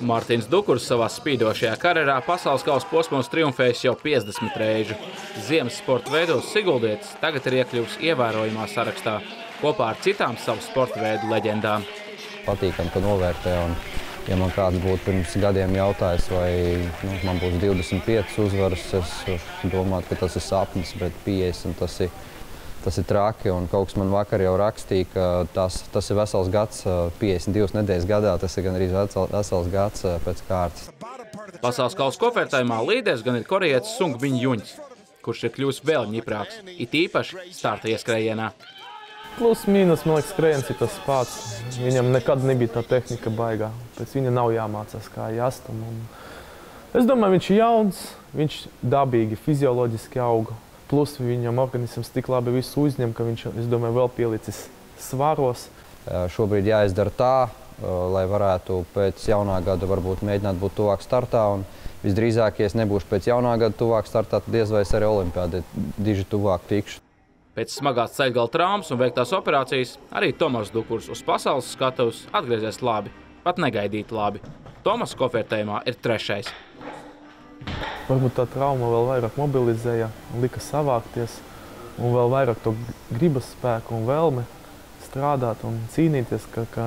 Mārtiņš Dukurs savā spīdošajā karjerā pasaules kausa posmos triumfējis jau 50 reižu. Ziemas sporta veidos Siguldietis tagad ir iekļuvis ievērojamā sarakstā kopā ar citām savu sporta veidu leģendām. Patīkam, ka novērtē, un ja man kāds būtu pirms gadiem jautājis, vai man būs 25 uzvaras, es domātu, ka tas ir sapnis, bet 50 tas ir traki, un kaut kas man vakar jau rakstīja, ka tas ir vesels gads, 52 nedēļas gadā, tas ir gan arī vesels gads pēc kārtas. Pasaules kausa kofērtājumā līderis gan ir korejietis Sung Bin Juņs, kurš ir kļūst vēl ņiprāks, it īpaši starta ieskrējienā. Plus mīnus, man liekas, skrējiens ir tas pats. Viņam nekad nebija tā tehnika baigā, pēc viņa nav jāmācās kā jāstam. Es domāju, viņš ir jauns, viņš dabīgi, fizioloģiski auga. Plus viņam organisms tik labi visu uzņem, ka viņš, es domāju, vēl pielicis svaros. Šobrīd jāizdara tā, lai varētu pēc jaunā gada varbūt mēģināt būt tuvāk startā. Un visdrīzāk, ja es nebūšu pēc jaunā gada tuvāk startā, tad diez vai es arī olimpiādē diži tuvāk tikšu. Pēc smagās ceļgala traumas un veiktās operācijas arī Tomas Dukurs uz pasaules skatuves atgriezies labi, pat negaidīti labi. Tomas kofērtējumā ir 3. Varbūt tā trauma vēl vairāk mobilizēja, lika savākties, un vēl vairāk to gribas spēku un vēlme strādāt un cīnīties, ka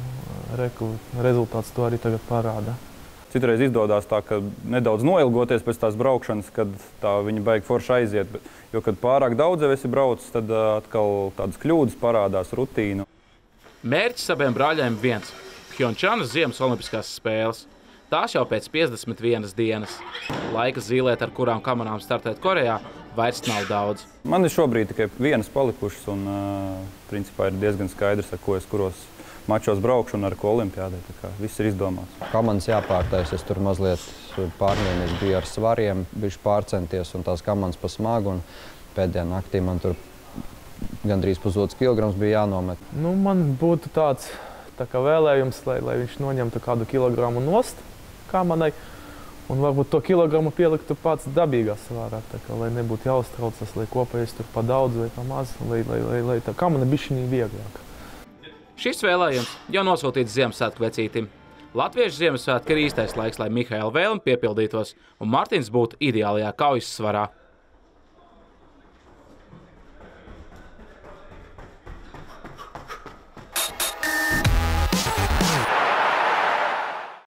rezultāts to arī tagad parāda. Citreiz izdodas tā, ka nedaudz noilgoties pēc tās braukšanas, kad tā viņa baigi forši aiziet. Jo, kad pārāk daudz jau esi braucis, tad atkal tādas kļūdas parādās, rutīna. Mērķis abiem brāļiem viens – Pjongčanas Ziemas olimpiskās spēles. Tās jau pēc 51 dienas. Laika zīlēt, ar kurām kamerām startēt Korejā, vairs nav daudz. Man ir šobrīd tikai vienas palikušas un principā ir diezgan skaidrs, ar ko es kuros mačos braukšu un ar ko olimpiādē. Tā kā viss ir izdomāts. Kamanas jāpārtais, es tur mazliet pārmaiņas biju ar svariem, bijuši pārcenties un tās kamanas pa smagu, un pēdējā naktī man tur gandrīz pusotrs kilograms bija jānomet. Man būtu tāds kā vēlējums, lai viņš noņemtu kādu kilogramu nost kamanai, un varbūt to kilogramu pieliktu pats dabīgā svārā, lai nebūtu jāuztraucas, lai kopējais tur pa daudz vai pa maz, lai tā kamana bišķiņī vieglāk. Šis vēlējums jau nosūtīts Ziemassvētku vecītim. Latviešu Ziemassvētki ir īstais laiks, lai Mihaela vēlme piepildītos un Mārtiņš būtu ideālajā kaujas svarā.